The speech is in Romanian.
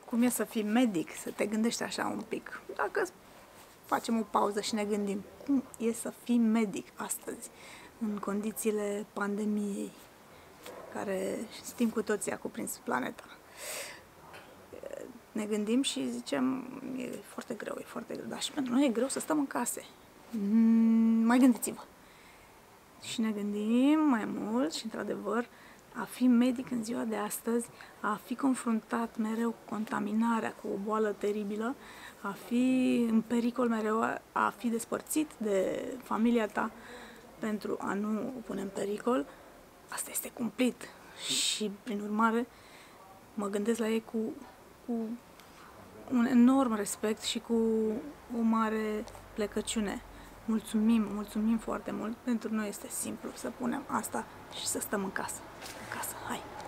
cum e să fii medic, să te gândești așa un pic. Dacă facem o pauză și ne gândim, cum e să fii medic astăzi, în condițiile pandemiei, care știm cu toții a cuprins planeta. Ne gândim și zicem, e foarte greu, dar și pentru noi e greu să stăm în case. Mai gândiți-vă. Și ne gândim mai mult și, într-adevăr, a fi medic în ziua de astăzi, a fi confruntat mereu cu contaminarea, cu o boală teribilă, a fi în pericol mereu, a fi despărțit de familia ta pentru a nu o pune în pericol, asta este cumplit. Și, prin urmare, mă gândesc la ei cu un enorm respect și cu o mare plecăciune. Mulțumim foarte mult. Pentru noi este simplu să punem asta și să stăm în casă. În casă, hai!